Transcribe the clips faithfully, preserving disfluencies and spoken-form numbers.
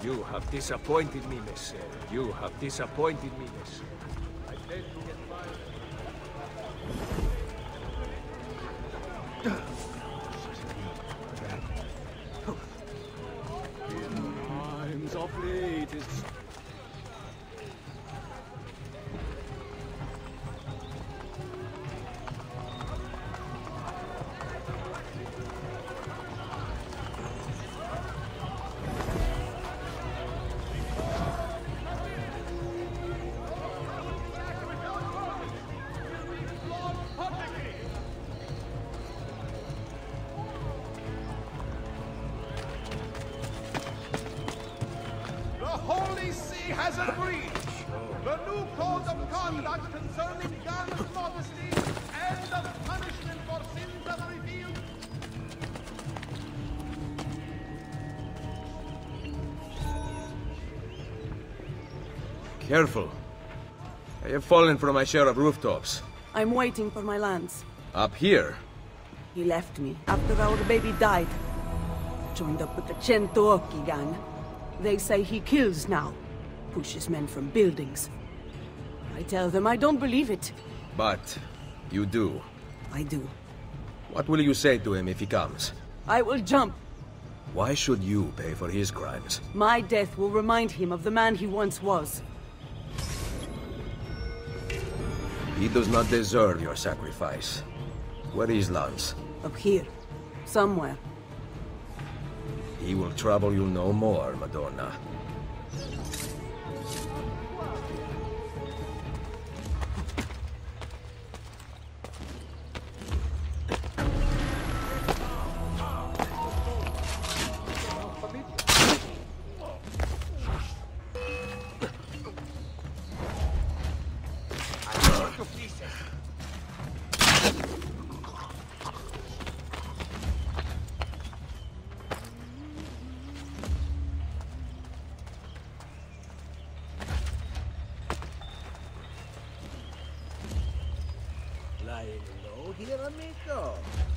You have disappointed me, Messer. You have disappointed me, Messer. I failed to get Times of late, it's... has a breach. The new code of conduct concerning guns, modesty, and of punishment for sins of revealed. Careful. I have fallen from my share of rooftops. I'm waiting for my lance. Up here? He left me after our baby died. Joined up with the Centoocchi gang. They say he kills now. Pushes men from buildings. I tell them I don't believe it. But you do. I do. What will you say to him if he comes? I will jump. Why should you pay for his crimes? My death will remind him of the man he once was. He does not deserve your sacrifice. Where is Lance? Up here. Somewhere. He will trouble you no more, Madonna. Lying low here, amigo.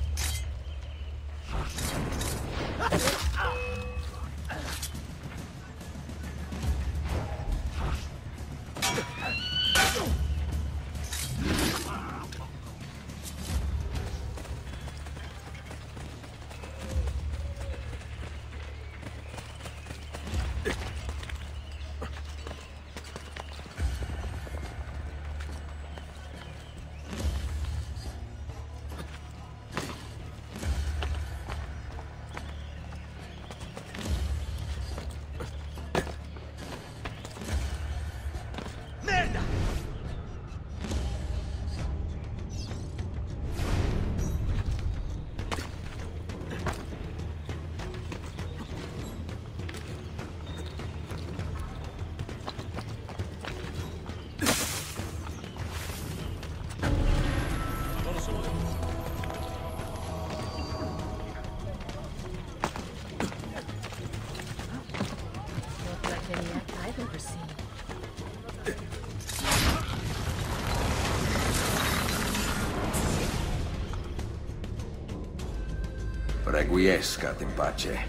I've ever seen. Requiescat in pace.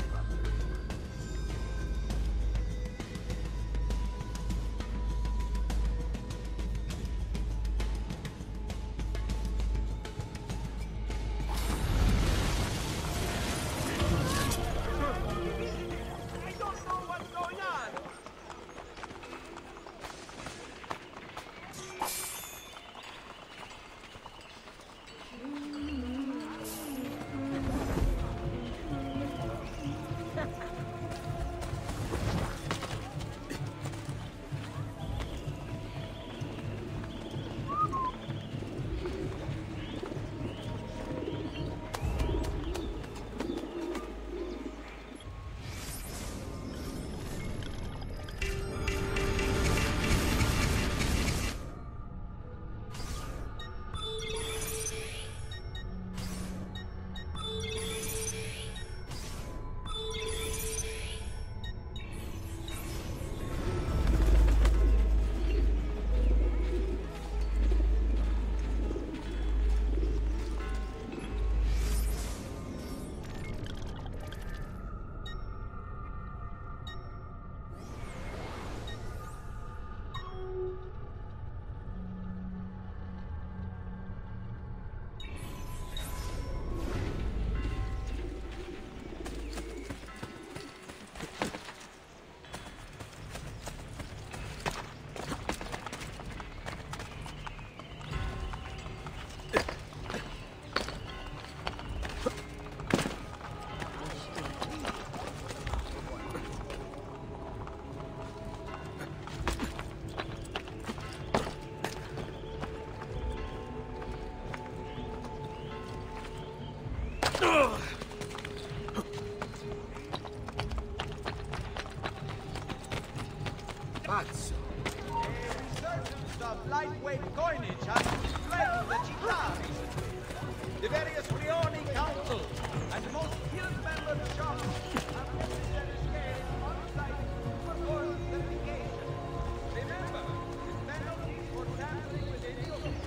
Pazzo. A resurgence of lightweight coinage has threatened the città recently. The various Frioni councils and most skilled members of shops have witnessed their escape on site for royal certification. Remember, the penalties for tampering with any of these.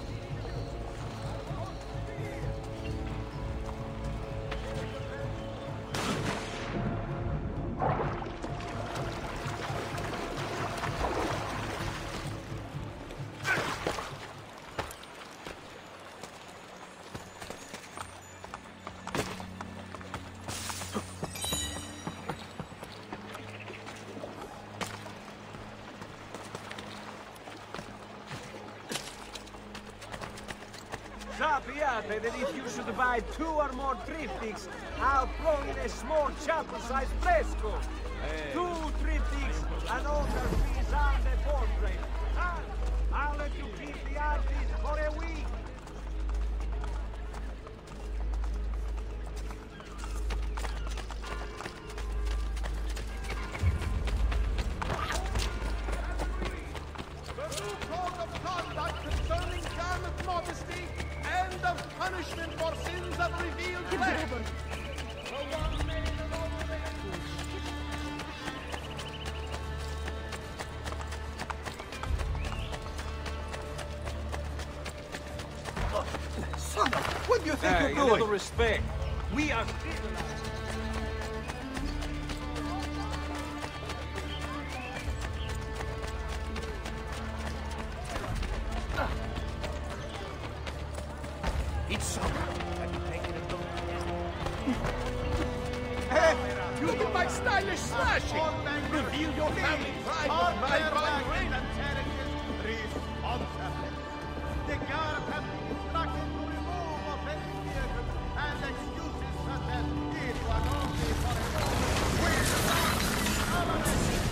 Sappiate that if you should buy two or more triptychs, I'll throw in a small chapel-sized fresco. Two triptychs and older Pisande portrait. And I'll let you keep the artist for a week. The new code of conduct concerning garment modesty and of punishment for sins of revealed flesh. The one made of all Son of... What do you think Hey, you're a doing? little respect. We are civilized. It's so. Have you taken a look? Hey, you look at my stylish slashing! Reveal your family pride of my fine ring! The guard has been instructed to remove offending vehicles and excuses such as it was only for a moment. We stop our message.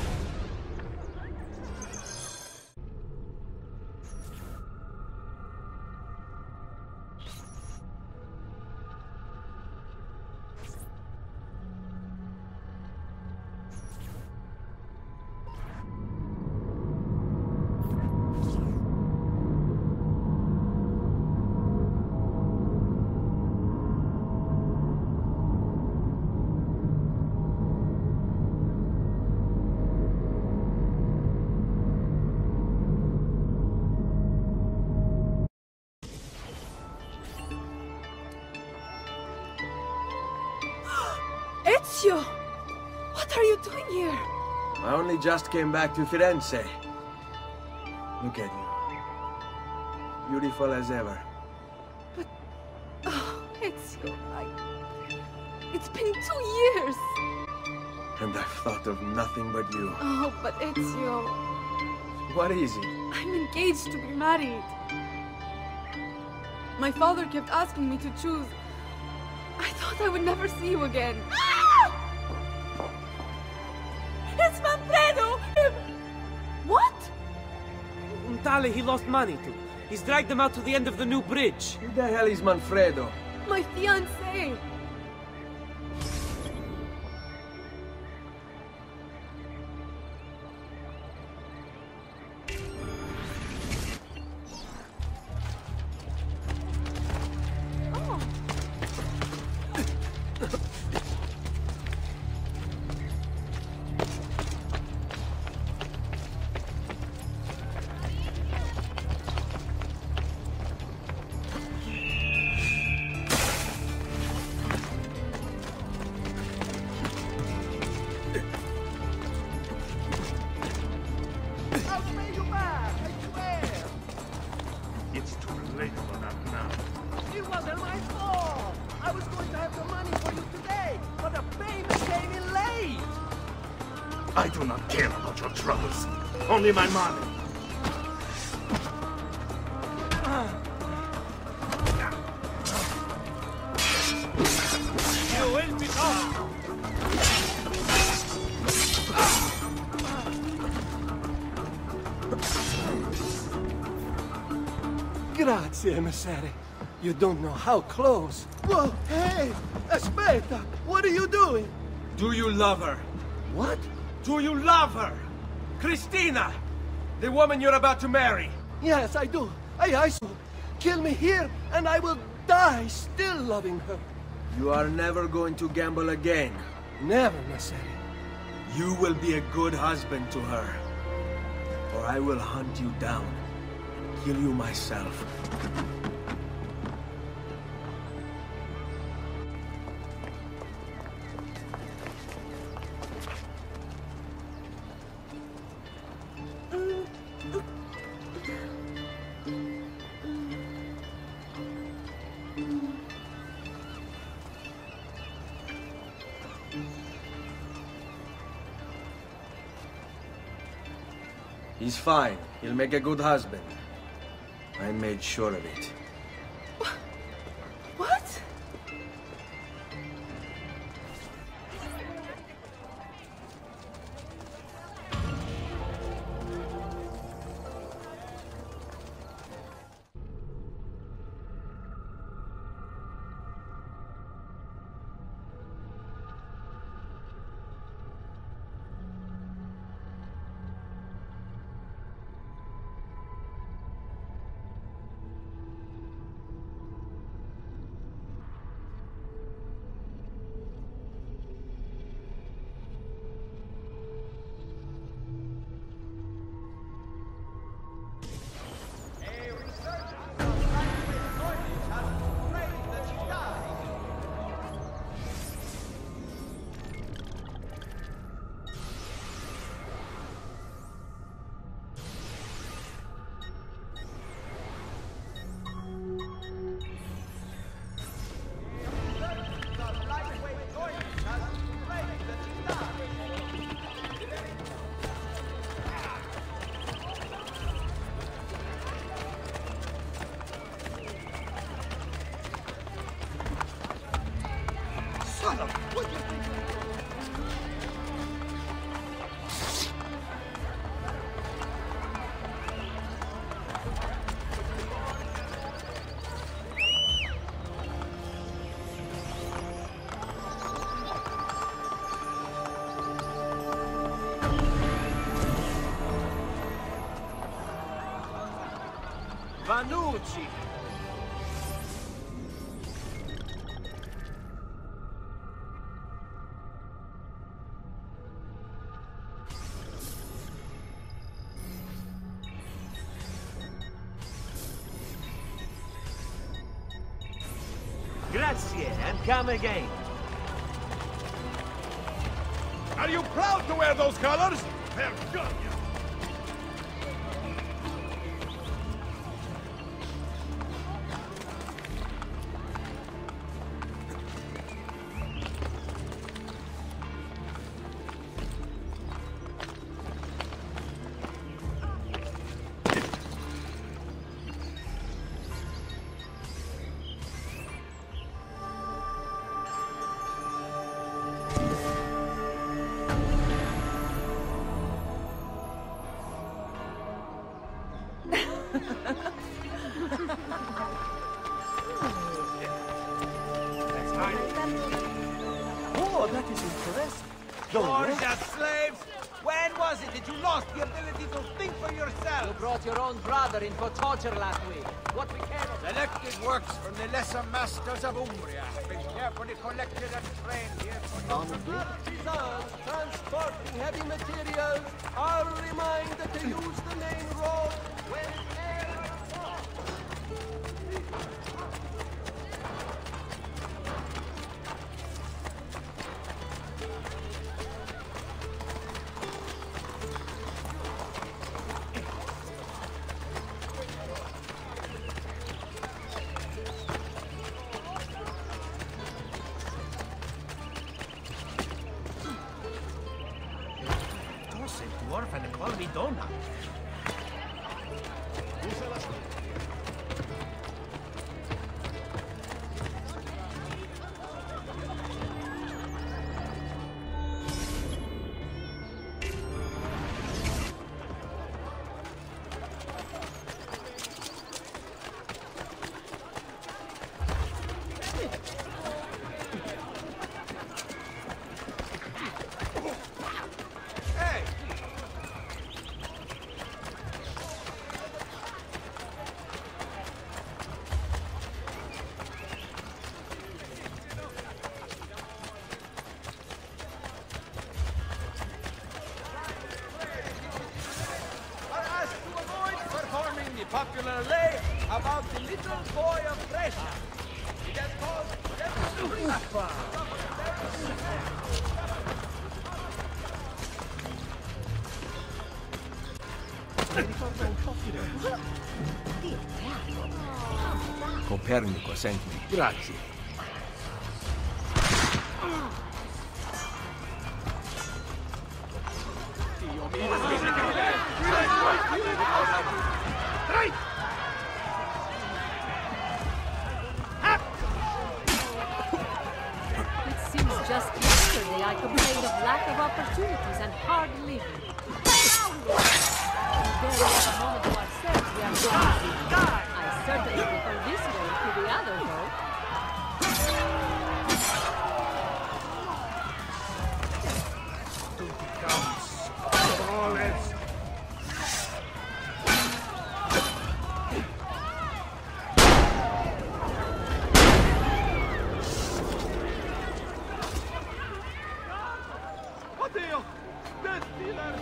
Ezio! What are you doing here? I only just came back to Firenze. Look at you. Beautiful as ever. Oh, Ezio, I... It's been two years! And I've thought of nothing but you. Oh, but Ezio... What is it? I'm engaged to be married. My father kept asking me to choose. I thought I would never see you again. It's Manfredo! What? Untale he lost money to. He's dragged them out to the end of the new bridge. Who the hell is Manfredo? My fiancé! I'll pay you back, I swear! It's too late for that now. It wasn't my fault! I was going to have the money for you today, but the payment came in late! I do not care about your troubles. Only my money. You will be off. Grazie, emissary. You don't know how close. Whoa, hey! Aspetta! What are you doing? Do you love her? What? Do you love her? Christina! The woman you're about to marry. Yes, I do. I, I so. Kill me here, and I will die still loving her. You are never going to gamble again. Never, Messeri. You will be a good husband to her. Or I will hunt you down and kill you myself. He's fine. He'll make a good husband. I made sure of it. What? Vanucci! Grazie, and come again. Are you proud to wear those colors? They're good. Oh, that is impressive. Georgia slaves! When was it that you lost the ability to think for yourself? You brought your own brother in for torture last week. What we care of? Selected works from the lesser masters of Umbria have been carefully collected and trained here for Artisans transporting heavy materials are reminded to use the main road whenever dwarf and call me Donna. about the little boy of Brescia. It has caused Copernico sent me. Grazie. It seems just yesterday I complained of lack of opportunities and hard living. There we have a moment to ourselves, we are crazy. I certainly prefer this road to the other road. Oddio! Destiner!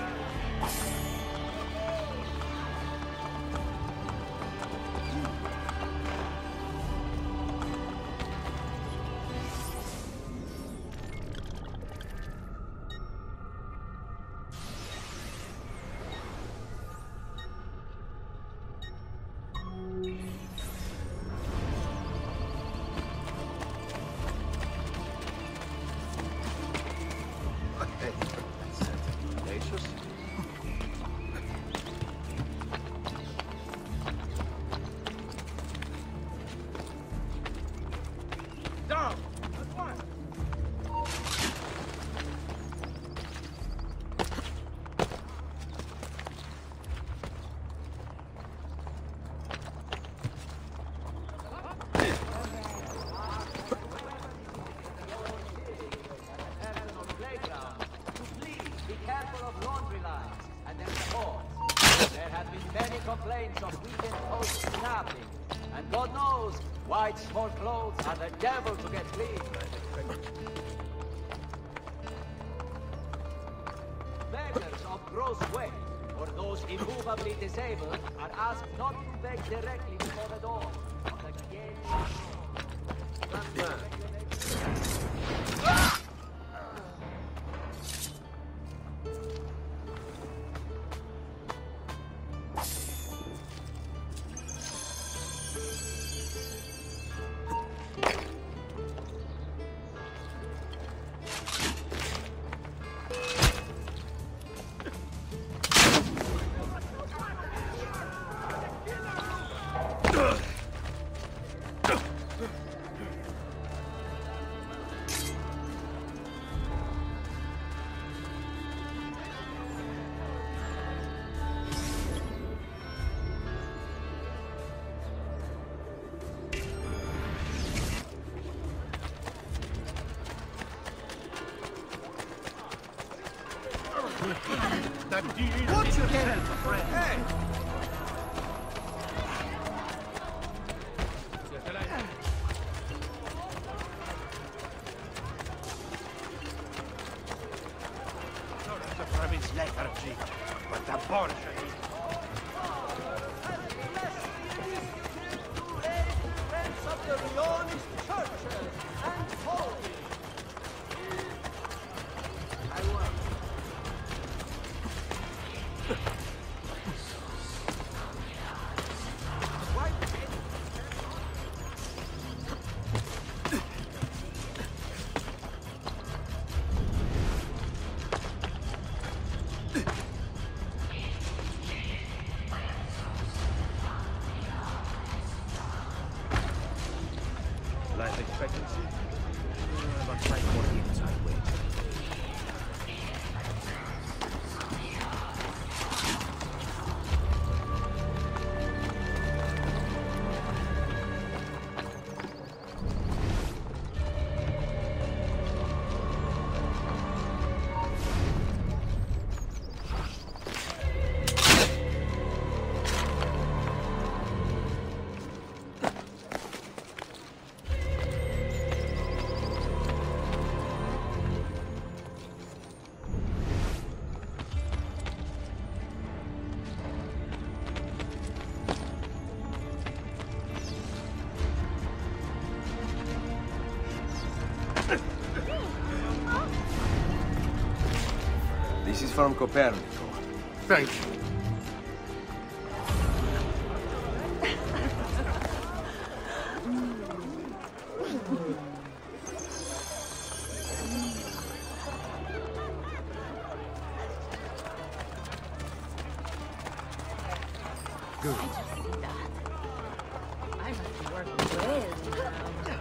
Down! At once! Complaints of weekend post snapping, and God knows white small clothes are the devil to get clean. Beggars of gross weight or those immovably disabled are asked not to beg directly before the door of the gate. Watch yourself, friend! Hey! Lethargy, but the Borgia. Of the Leonist churches and holy. I want. Life expectancy? Uh, about five more years, I wait. is from Copernico. Thank you. Good. I just see that. I must be working well now.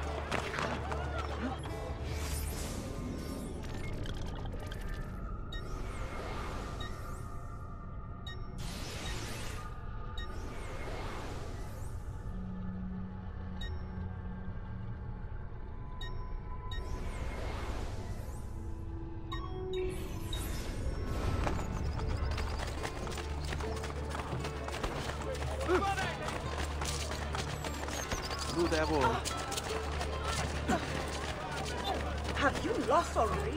Have you lost already?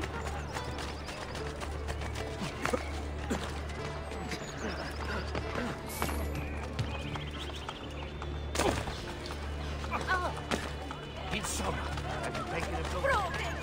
Need some. Have you taken it over?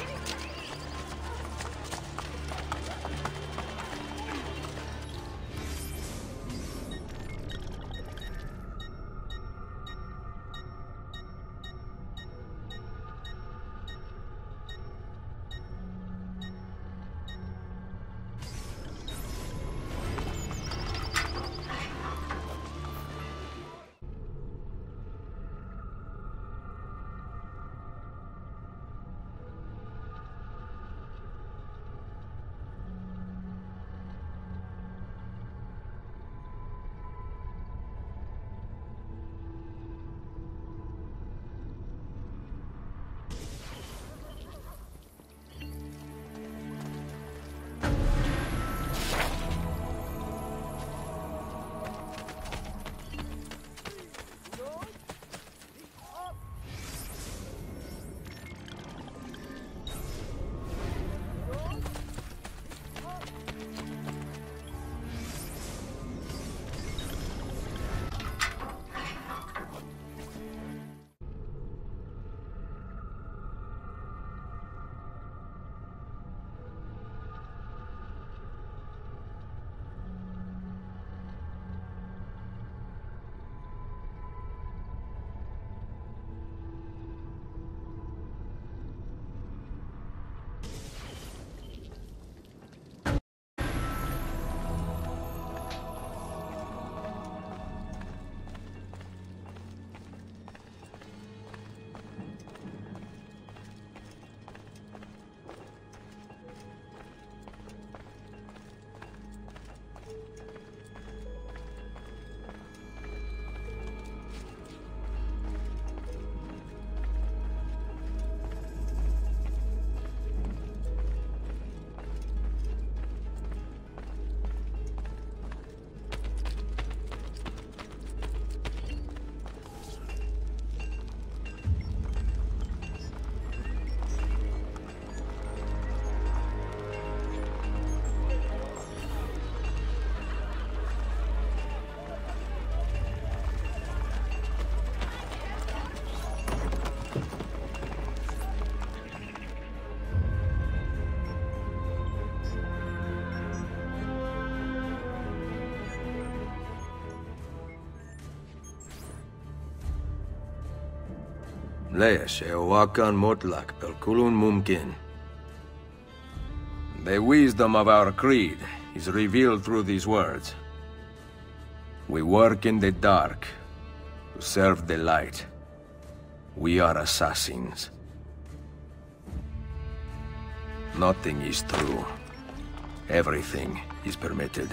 Lees Eowakan Motlak Pelkulun Mumkin. The wisdom of our creed is revealed through these words. We work in the dark to serve the light. We are assassins. Nothing is true. Everything is permitted.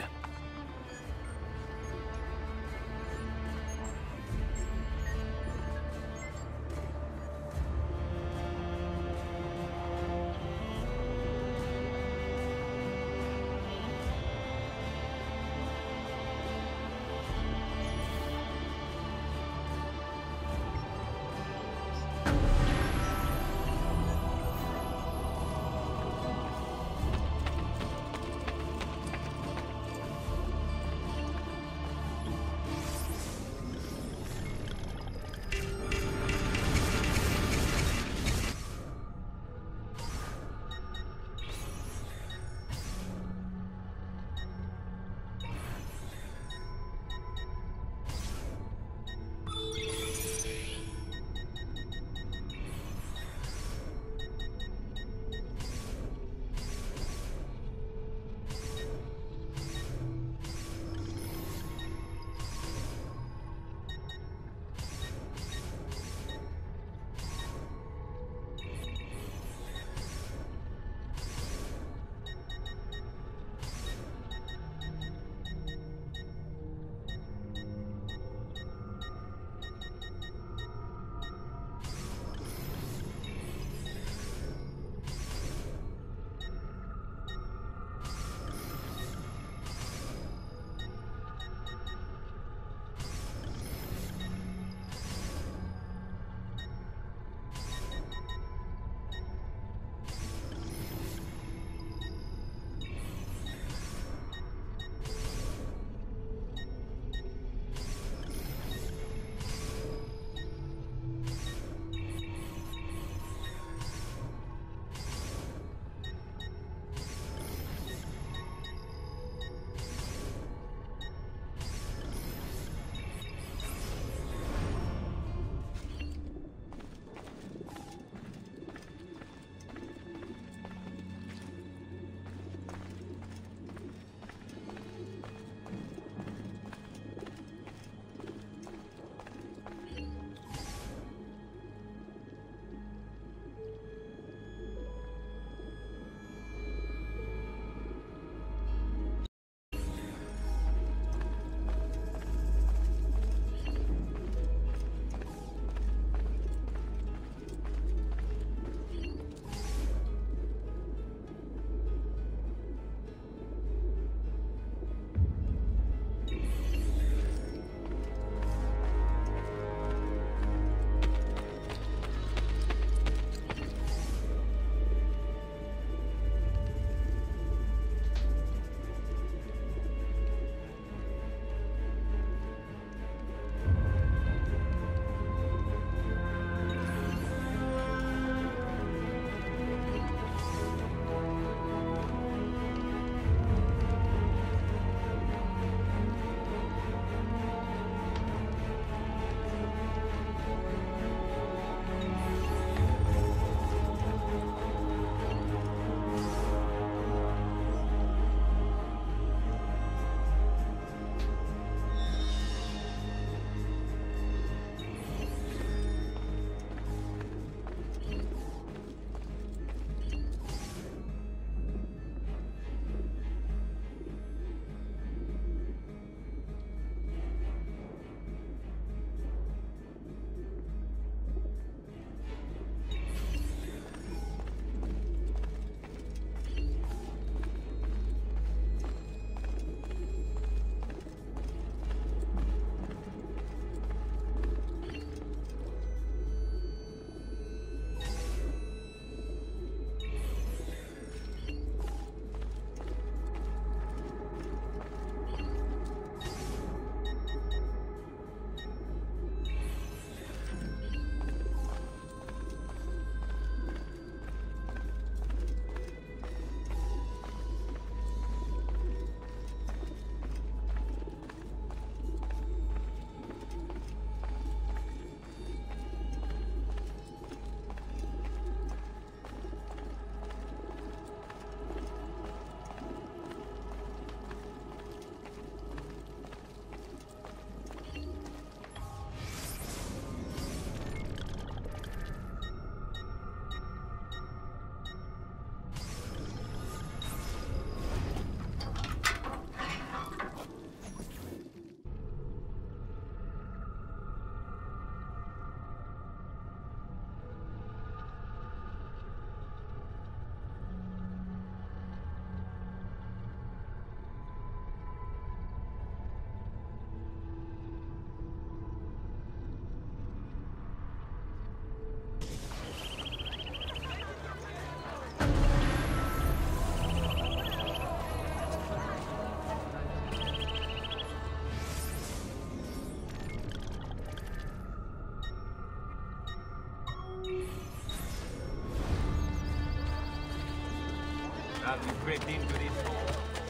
have you crept into this hole?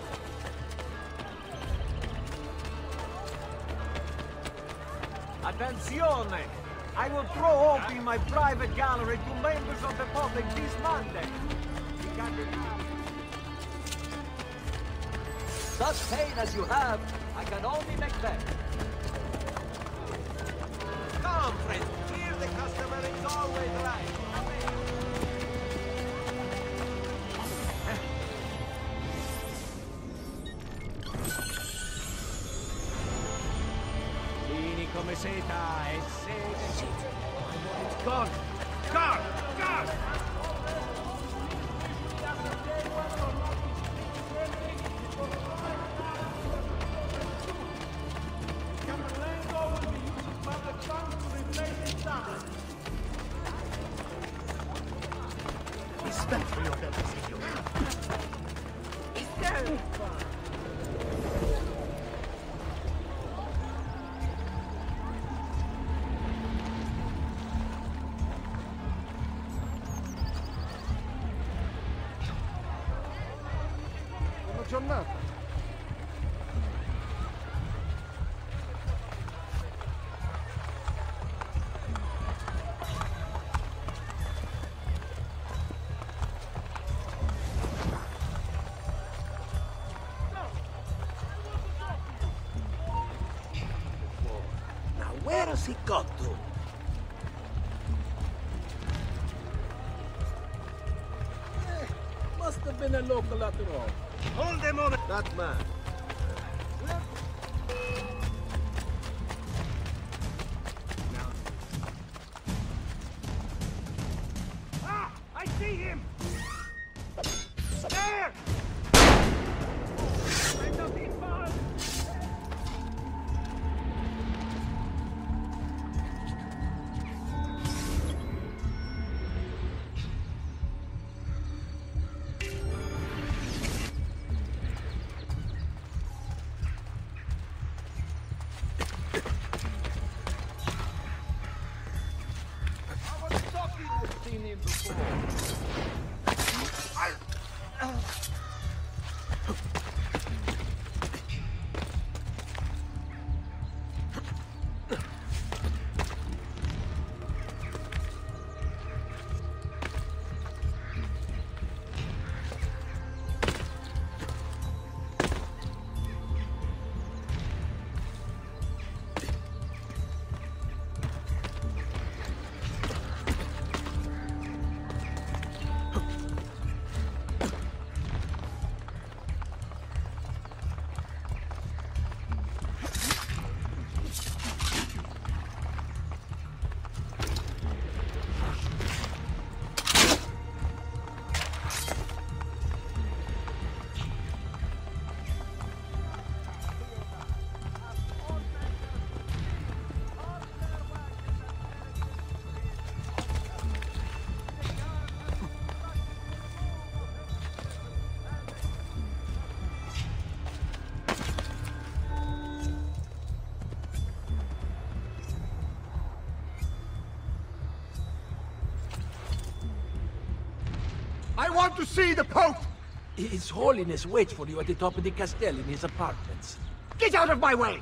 Attenzione! I will throw open my private gallery to members of the public this Monday. You can't refuse. Such pain as you have, I can only make better. Come, friend. Here the customer is always right. Vieni come seta e sede. It's gone! Gone! Gone! Buona giornata. Now where has he got to? Eh, must have been a local after all. Hold a moment. That man. Ah! I see him! There! I'm not involved! Seen him before. I want to see the Pope! His Holiness waits for you at the top of the castle in his apartments. Get out of my way!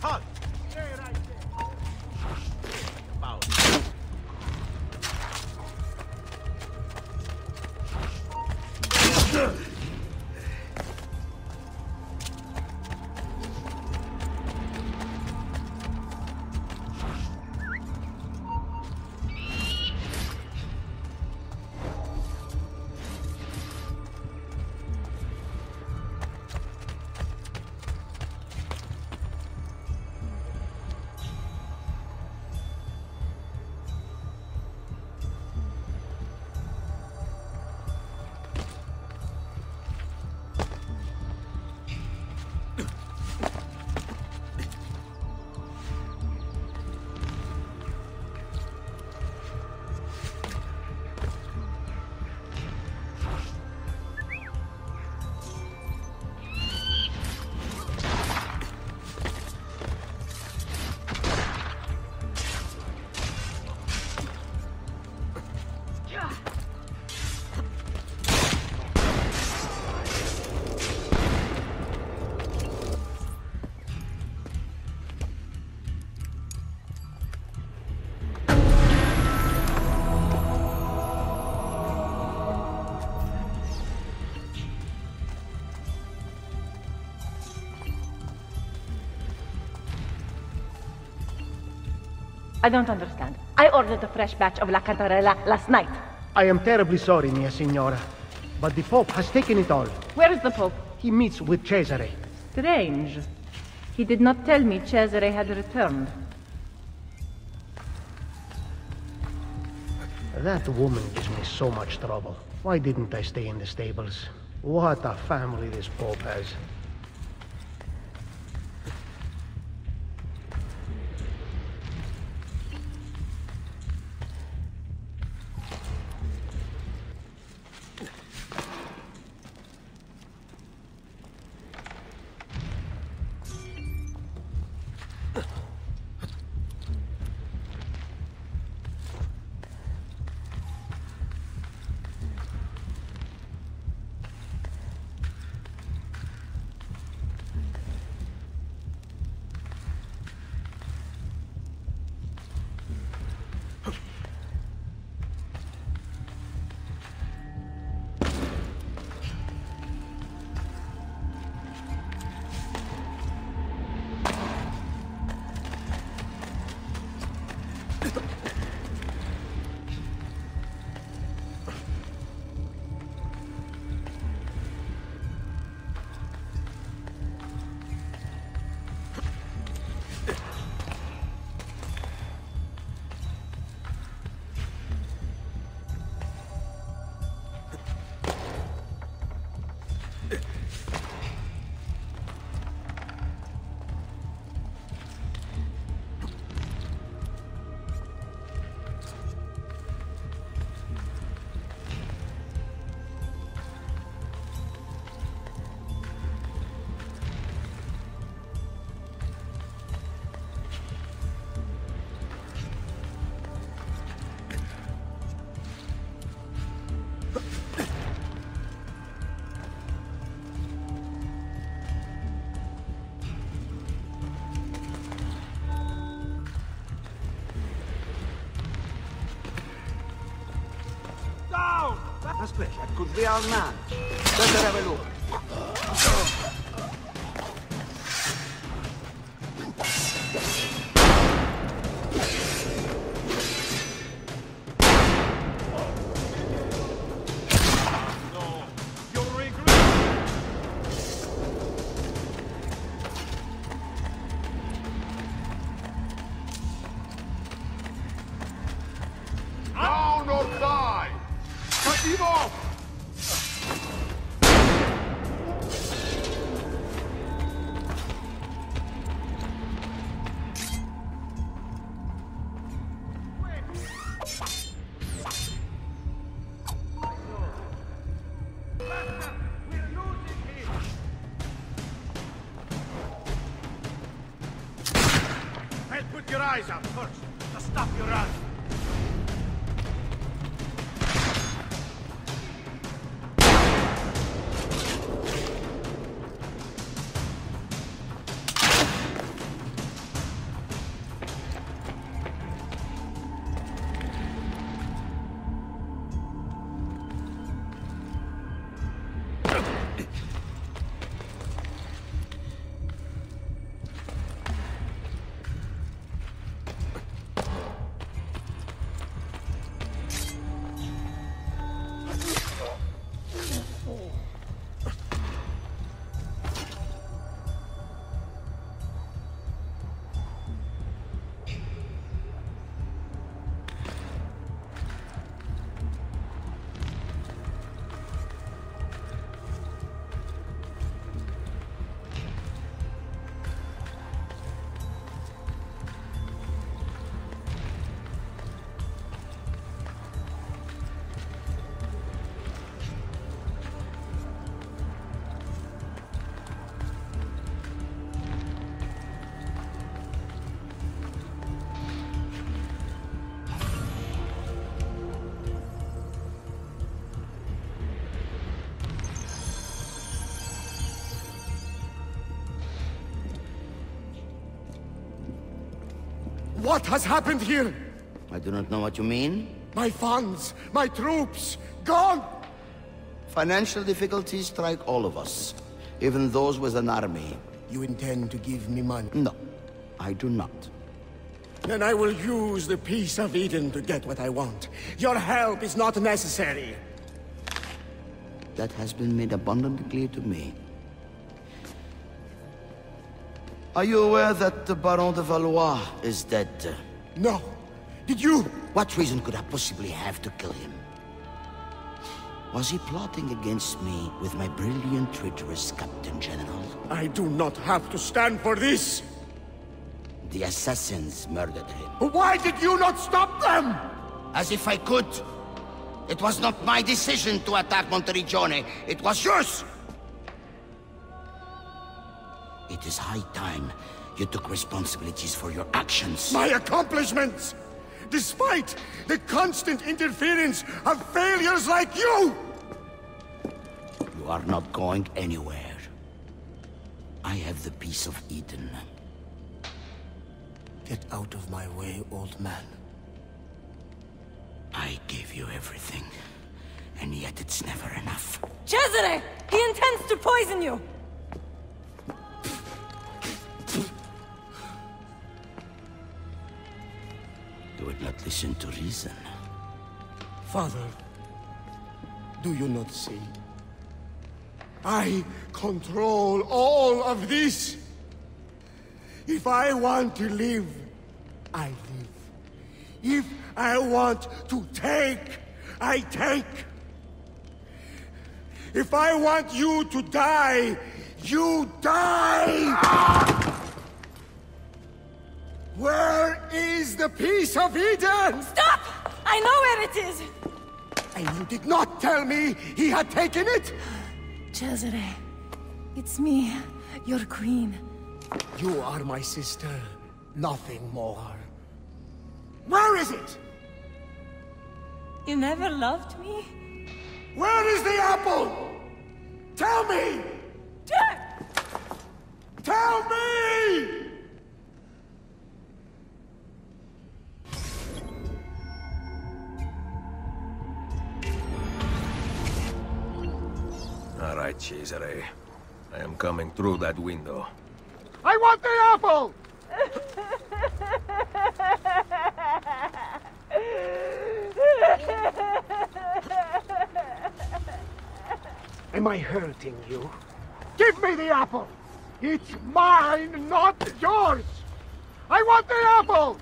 Halt! Stay right there. About. I don't understand. I ordered a fresh batch of La Cantarella last night. I am terribly sorry, mia signora. But the Pope has taken it all. Where is the Pope? He meets with Cesare. Strange. He did not tell me Cesare had returned. That woman gives me so much trouble. Why didn't I stay in the stables? What a family this Pope has. Aspetta, that could be our man. Better have a look. Down or die! Cut him off! Well, put your eyes out first, to stop your run. What has happened here? I do not know what you mean. My funds, my troops, gone! Financial difficulties strike all of us, even those with an army. You intend to give me money? No, I do not. Then I will use the Peace of Eden to get what I want. Your help is not necessary. That has been made abundantly clear to me. Are you aware that the Baron de Valois is dead? No. Did you? What reason could I possibly have to kill him? Was he plotting against me with my brilliant, traitorous Captain General? I do not have to stand for this! The assassins murdered him. Why did you not stop them? As if I could! It was not my decision to attack Monteriggione. It was yours! It is high time you took responsibilities for your actions. My accomplishments! Despite the constant interference of failures like you! You are not going anywhere. I have the Peace of Eden. Get out of my way, old man. I gave you everything, and yet it's never enough. Cesare! He intends to poison you! You would not listen to reason. Father, do you not see? I control all of this. If I want to live, I live. If I want to take, I take. If I want you to die, you die! Where is the Peace of Eden? Stop! I know where it is! And you did not tell me he had taken it? Cesare, it's me, your queen. You are my sister, nothing more. Where is it? You never loved me? Where is the apple? Tell me! Tell me! All right, Cesare. I am coming through that window. I want the apple! Am I hurting you? Give me the apple! It's mine, not yours! I want the apple!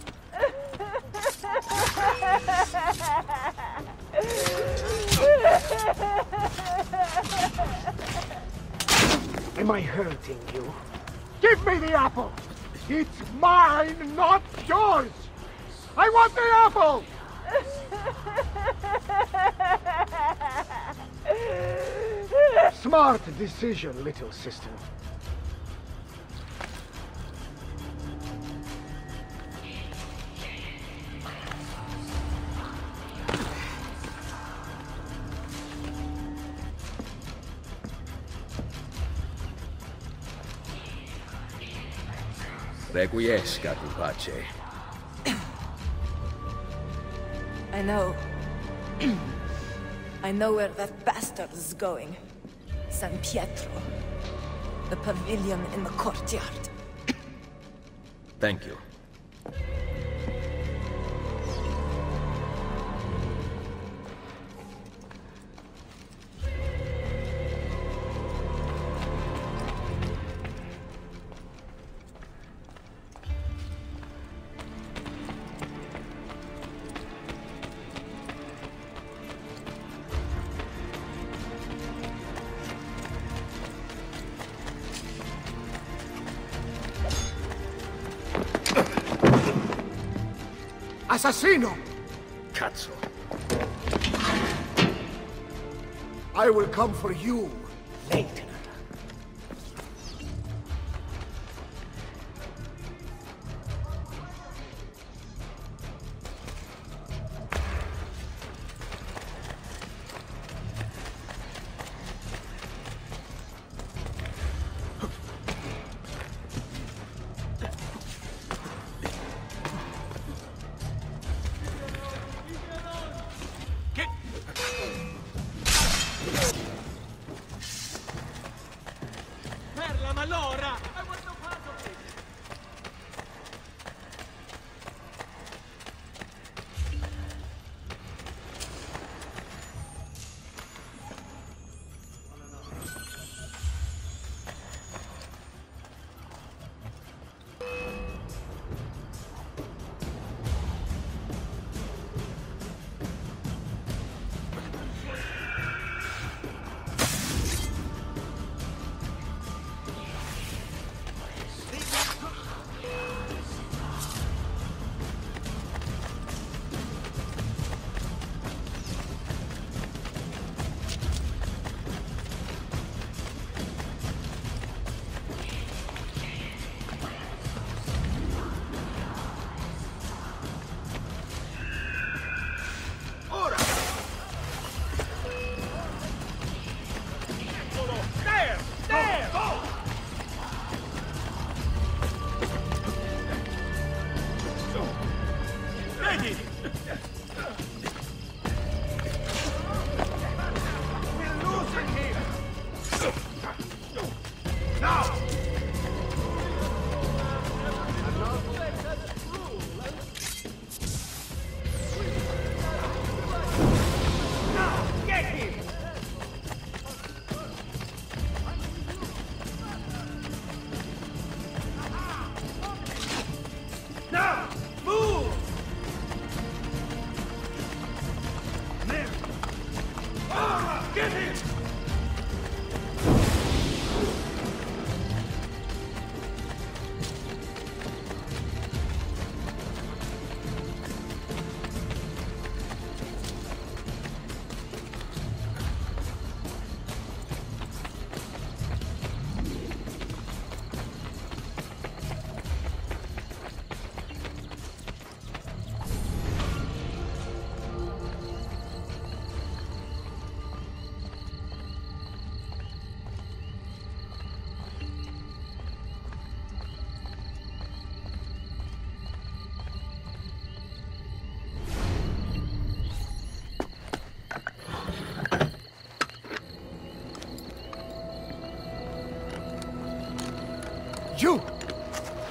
Am I hurting you? Give me the apple! It's mine, not yours! I want the apple! Smart decision, little sister. Requiescat in pace. I know. I know where that bastard is going. San Pietro. The pavilion in the courtyard. Thank you. Assassino! Cazzo. I will come for you later.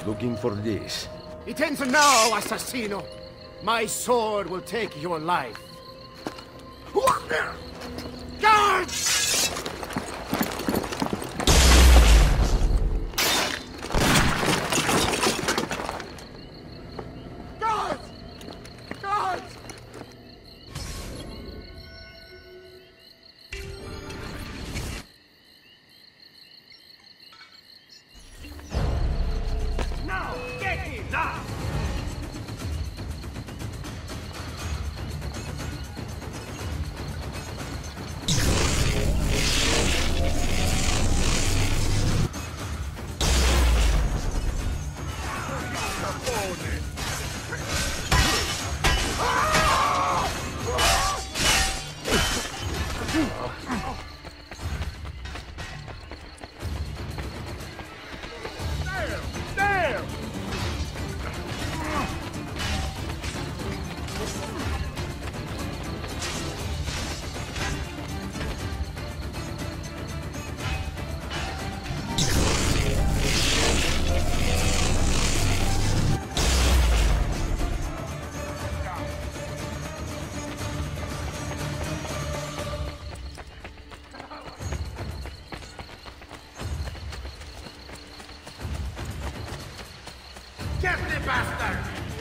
Looking for this. It ends now, assassino. My sword will take your life. Guards! Guards! Guards! Now, get him! Now! Get the bastard!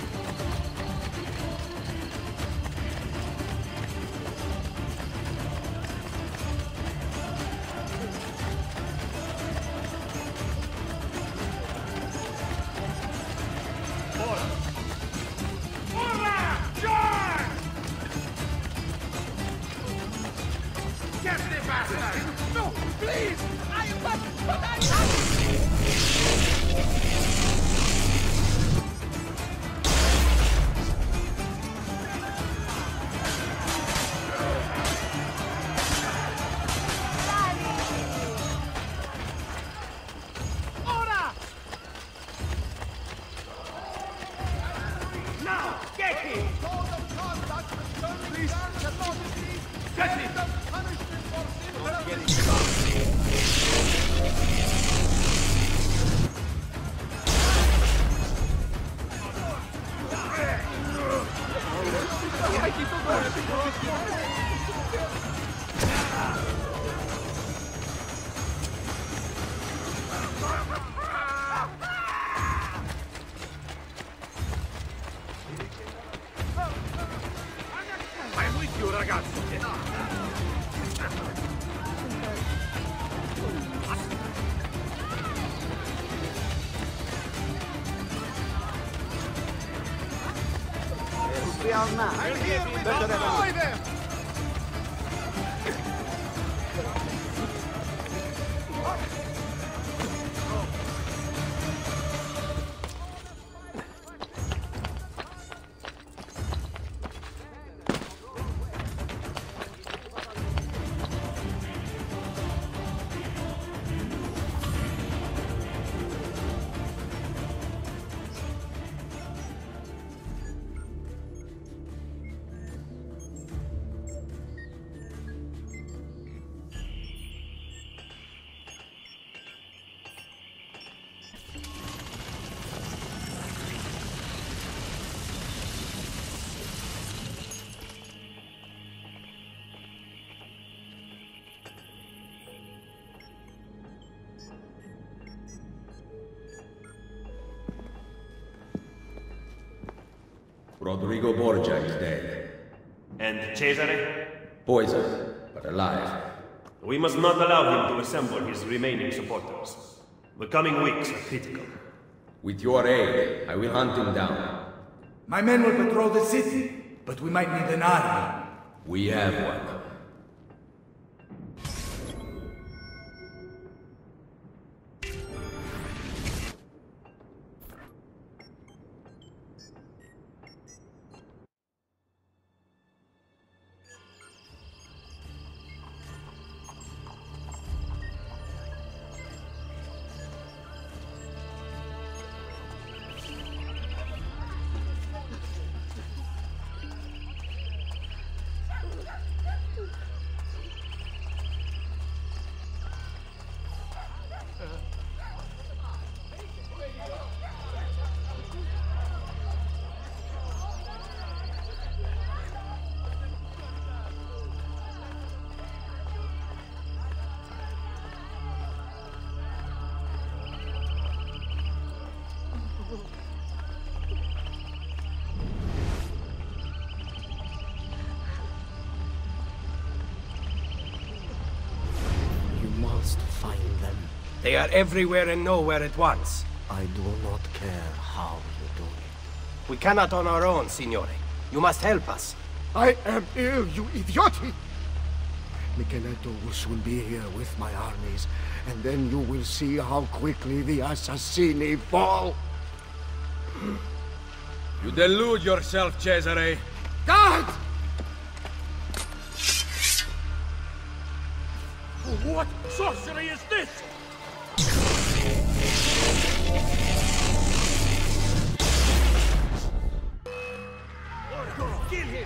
Get the bastard! No, please! I Ora! Now, get him! Please, Get him! I'm with you, ragazzi! I'm here with destroy them! Rodrigo Borgia is dead. And Cesare? Poisoned, but alive. We must not allow him to assemble his remaining supporters. The coming weeks are critical. With your aid, I will hunt him down. My men will patrol the city, but we might need an army. We have one. They are everywhere and nowhere at once. I do not care how you do it. We cannot on our own, Signore. You must help us. I am ill, you idioti! Micheletto will soon be here with my armies, and then you will see how quickly the Assassini fall. You delude yourself, Cesare. God! What sorcery is this? Kill him!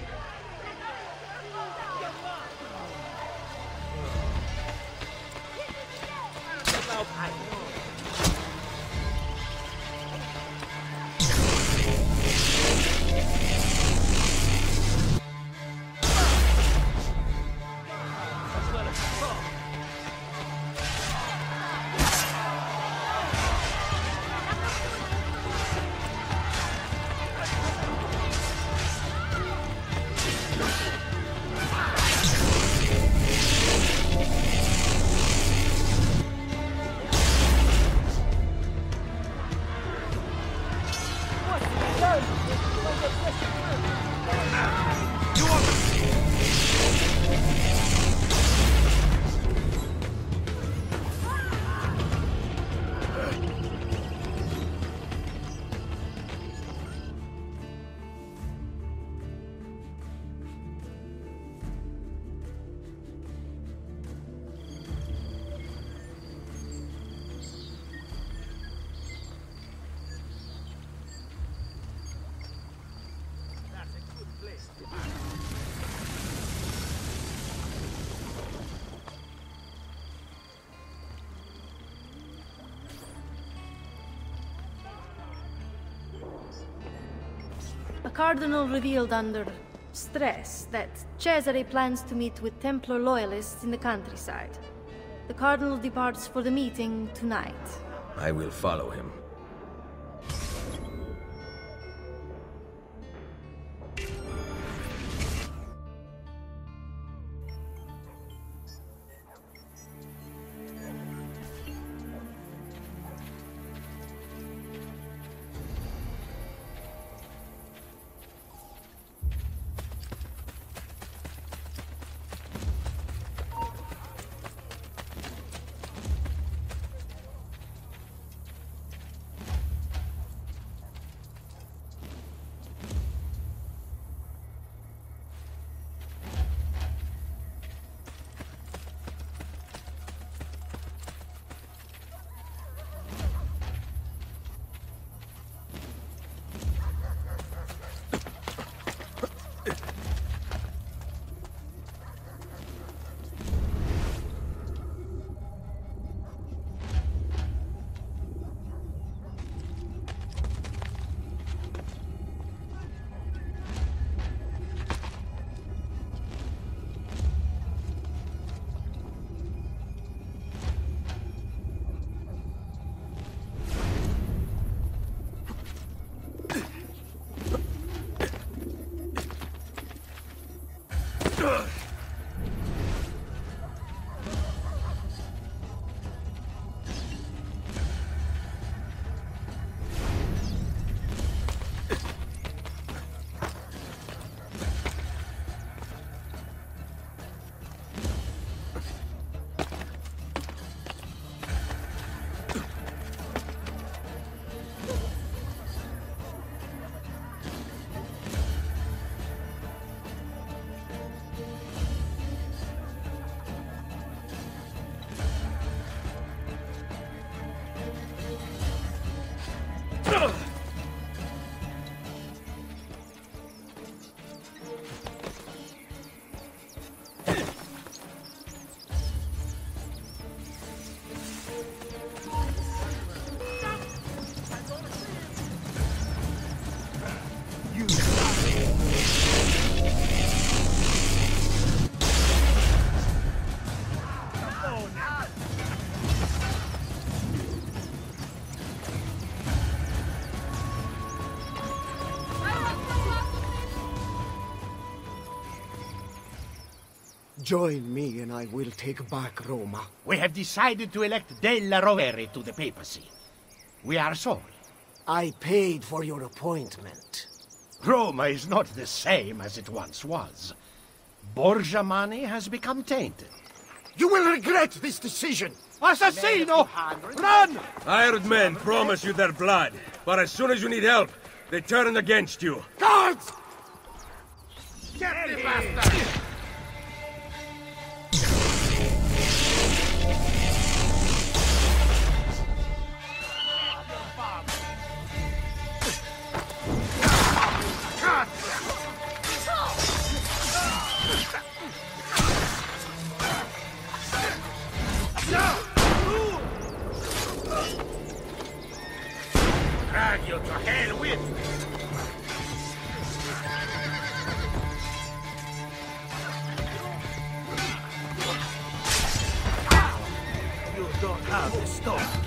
The Cardinal revealed under stress that Cesare plans to meet with Templar loyalists in the countryside. The Cardinal departs for the meeting tonight. I will follow him. Join me and I will take back Roma. We have decided to elect Della Rovere to the papacy. We are sorry. I paid for your appointment. Roma is not the same as it once was. Borgia money has become tainted. You will regret this decision! Assassino! Run! Hired men promise you their blood, but as soon as you need help, they turn against you. Guards! Get the bastard! Drag you to hell with! You don't have the stuff.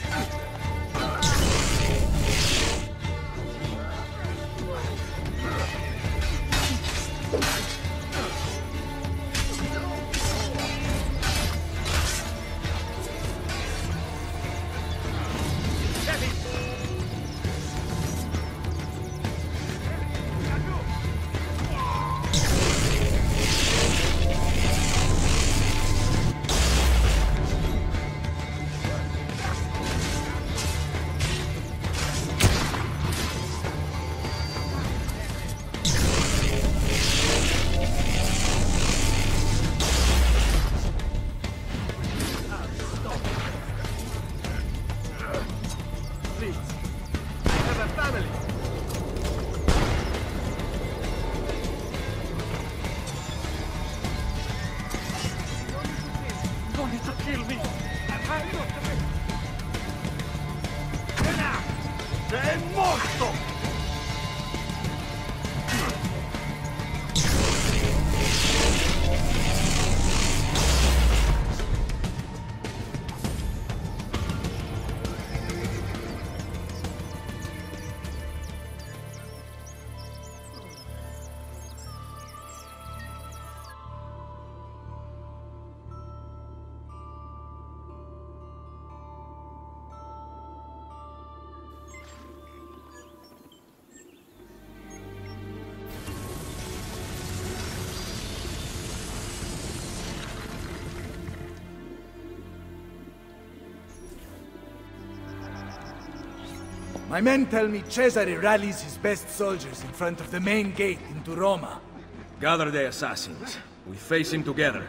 My men tell me Cesare rallies his best soldiers in front of the main gate into Roma. Gather the assassins. We face him together.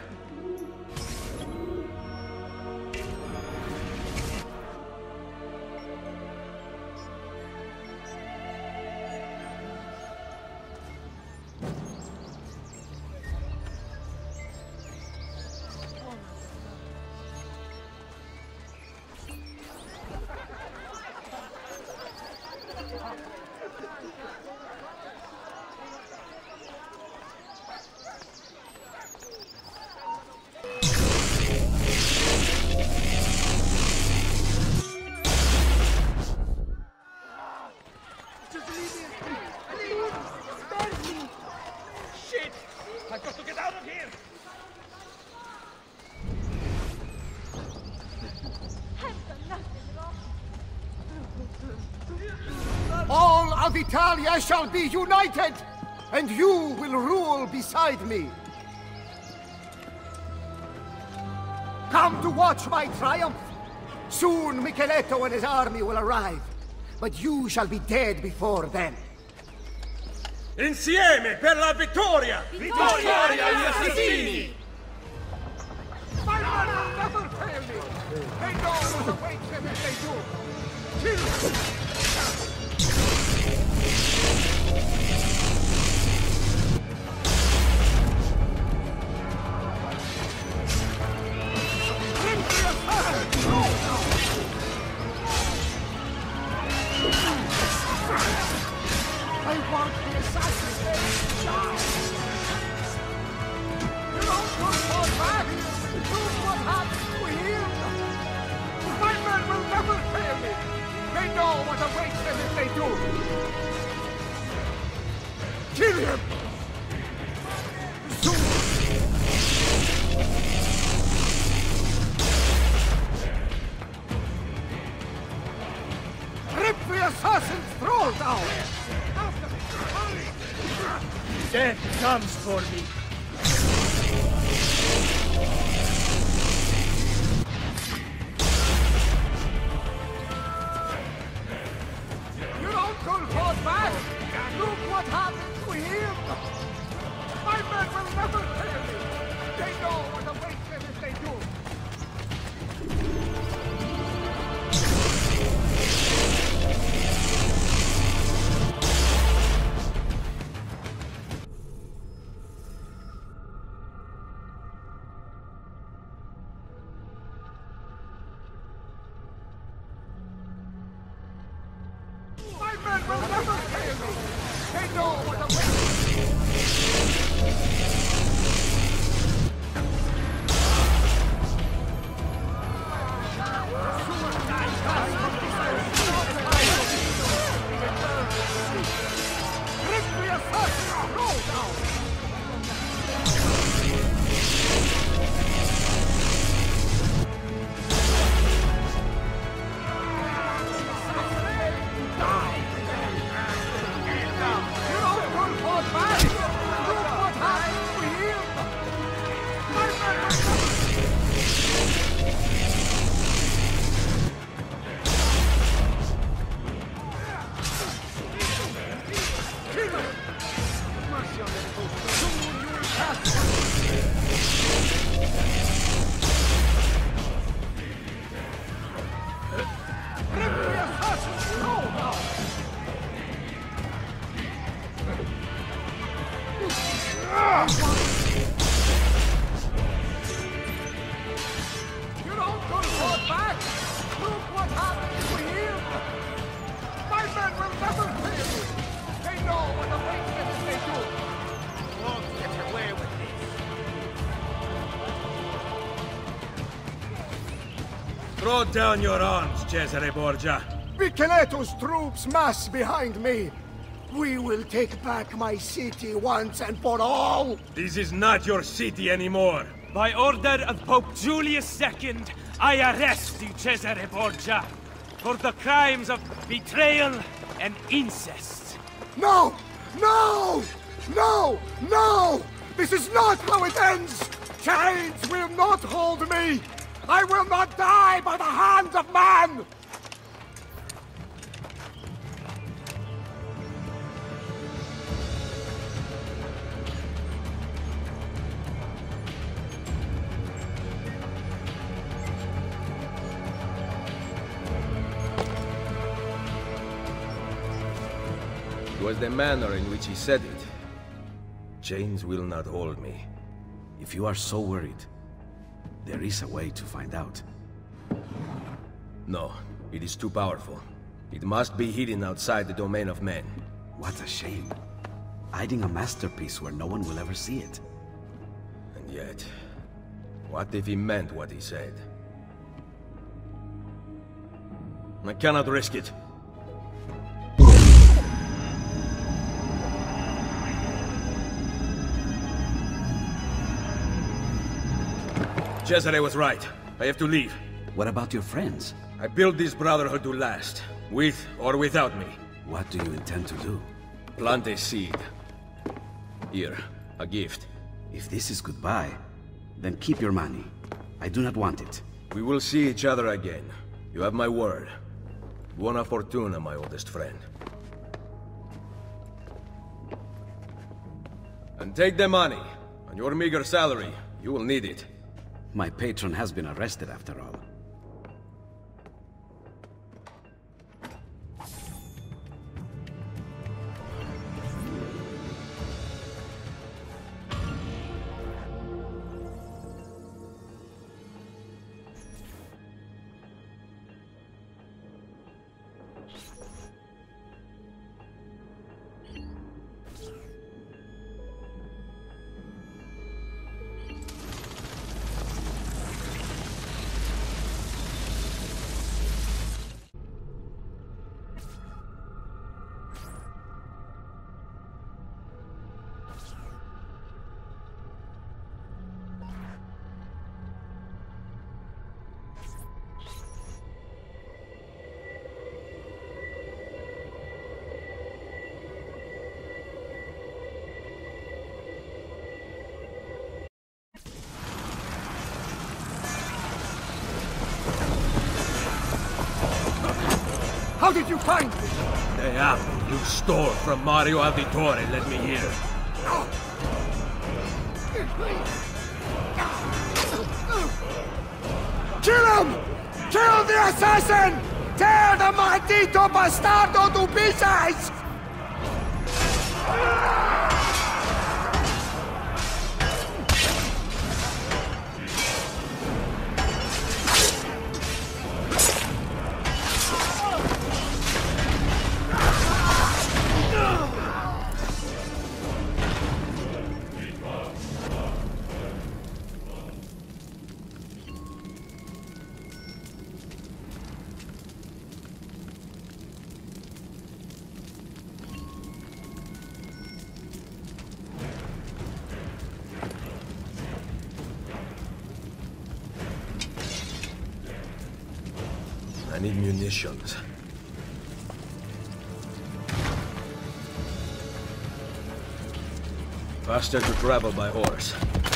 All of Italia shall be united, and you will rule beside me. Come to watch my triumph. Soon Micheletto and his army will arrive, but you shall be dead before then. Insieme per la vittoria! Vittoria agli assassini! My men will never fail me! They know what awaits them if they do! Kill them! I want the assassins to die! You don't come for back! Look what happened to him! My men will never fail me! They know what awaits them if they do! Kill him! Soon! Throw down! Death comes for me. Your uncle fought back! Look what happened to him! My men will never fail me! They know what awaits them if they do! My men will never fail me! They know what awaits Throw down your arms, Cesare Borgia. Micheletto's troops mass behind me. We will take back my city once and for all. This is not your city anymore. By order of Pope Julius the Second, I arrest you, Cesare Borgia, for the crimes of betrayal and incest. No! No! No! No! This is not how it ends! Chains will not hold me! I will not die by the hand of man! It was the manner in which he said it. Chains will not hold me. If you are so worried, there is a way to find out. No, it is too powerful. It must be hidden outside the domain of men. What a shame. Hiding a masterpiece where no one will ever see it. And yet, what if he meant what he said? I cannot risk it. Cesare was right. I have to leave. What about your friends? I built this brotherhood to last, with or without me. What do you intend to do? Plant a seed. Here, a gift. If this is goodbye, then keep your money. I do not want it. We will see each other again. You have my word. Buona fortuna, my oldest friend. And take the money. On your meager salary, you will need it. My patron has been arrested after all. How did you find it? The apple you stole from Mario Auditore, let me hear. Kill him! Kill the assassin! Tear the maldito bastardo to pieces! I need munitions. Faster to travel by horse.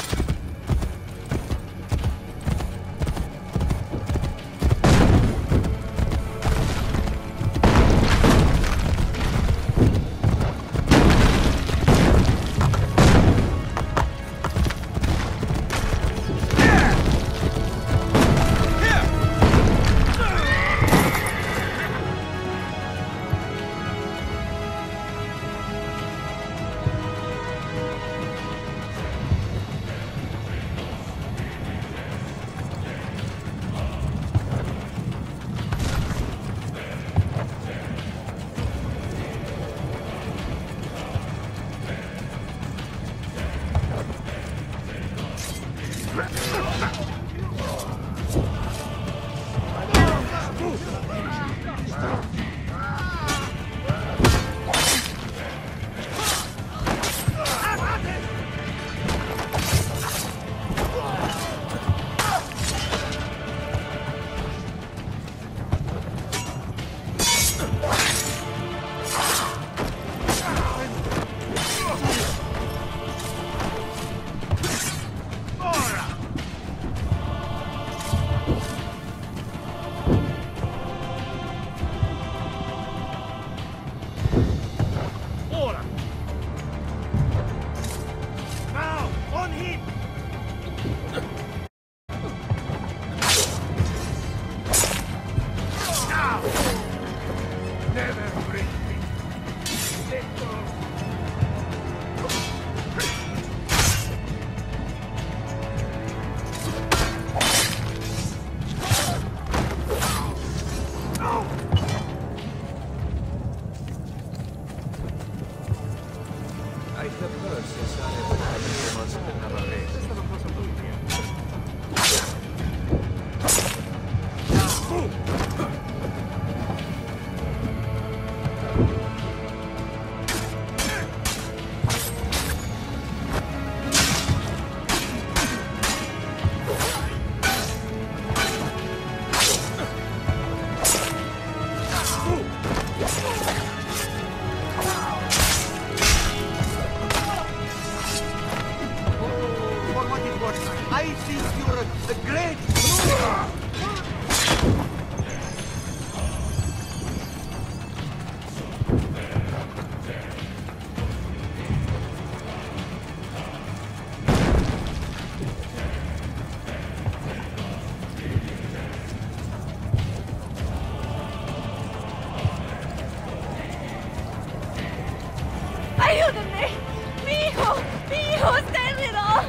¡Ayúdenme! ¡Mi hijo! ¡Mi hijo está herido!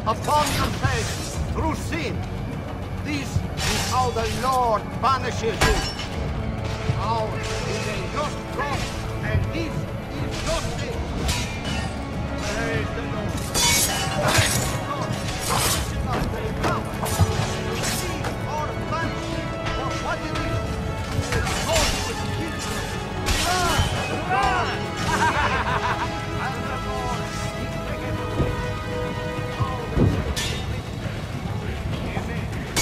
upon your face through sin. This is how the Lord punishes you. Ours is a just cross, and this is justice. Praise the Lord. Praise the Lord. This is not very power. Receive or punishment for what it is. The Lord will kill you. Run! Run! And the Lord is taken away. All the same. Amen.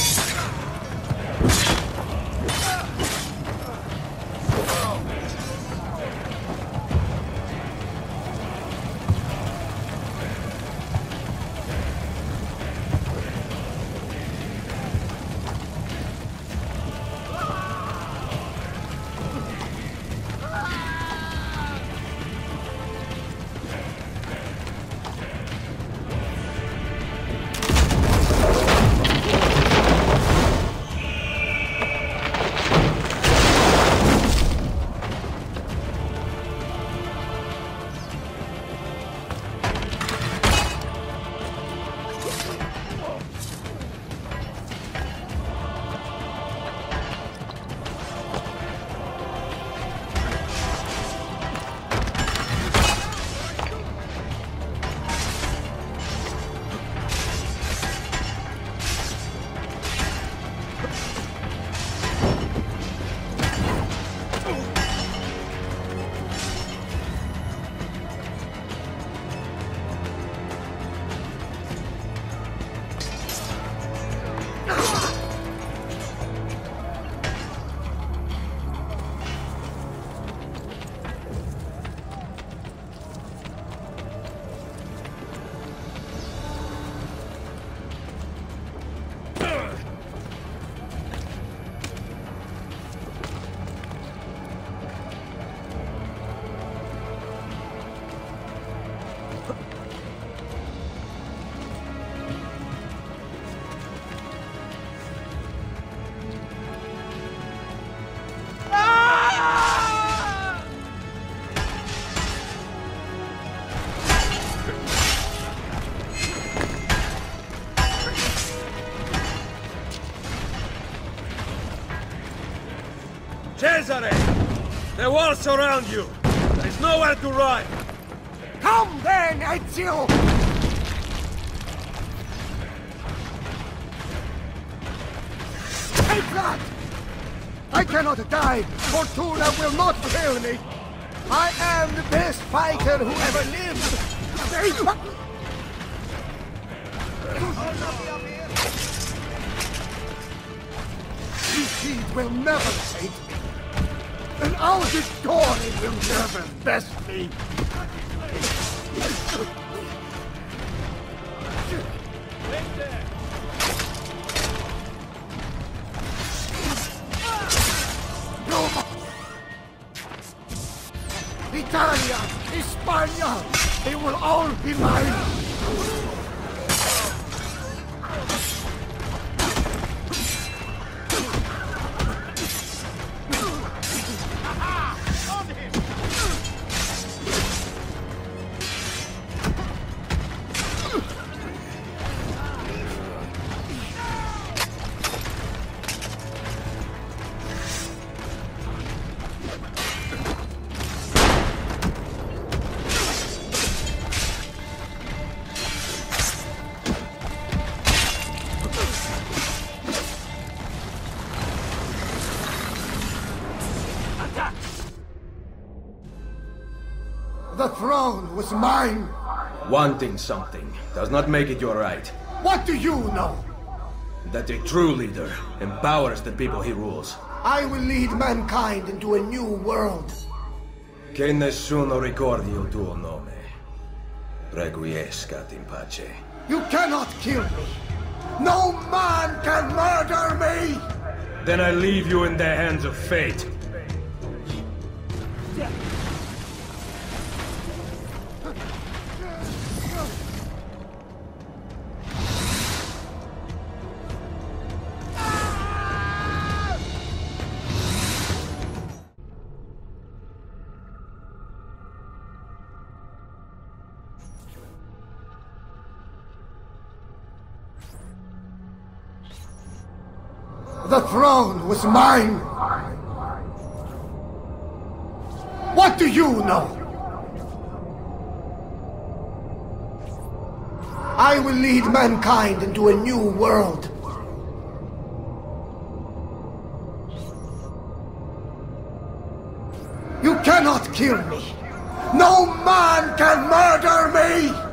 Cesare! The walls surround you! There is nowhere to run! Come then, Ezio! Take that! I cannot die! Fortuna will not fail me! I am the best fighter who ever lived! This deed will never save me! And our victory will never best me! Roma! Italia! Hispania! They will all be mine! The throne was mine! Wanting something does not make it your right. What do you know? That a true leader empowers the people he rules. I will lead mankind into a new world. Che nessuno ricordi il tuo nome. Requiescat in pace. You cannot kill me! No man can murder me! Then I leave you in the hands of fate. The throne was mine. What do you know? I will lead mankind into a new world. You cannot kill me. No man can murder me!